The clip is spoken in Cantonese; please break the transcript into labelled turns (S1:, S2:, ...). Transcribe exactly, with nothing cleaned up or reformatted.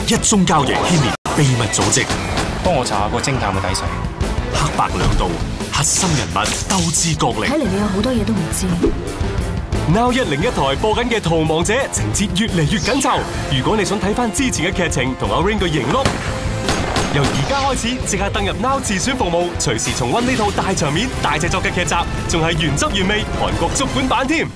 S1: 一宗交易牽連秘密組織，
S2: 幫我查下個偵探嘅底細。
S1: 黑白兩道核心人物鬥智角力。
S3: 睇嚟你有好多嘢都唔知。
S1: Now 一零一台播緊嘅《逃亡者》情節越嚟越緊湊。如果你想睇翻之前嘅劇情同阿 Ring 嘅型屋，由而家開始即刻登入 Now 自選服務，隨時重溫呢套大場面、大製作嘅劇集，仲係原汁原味韓國足本版添。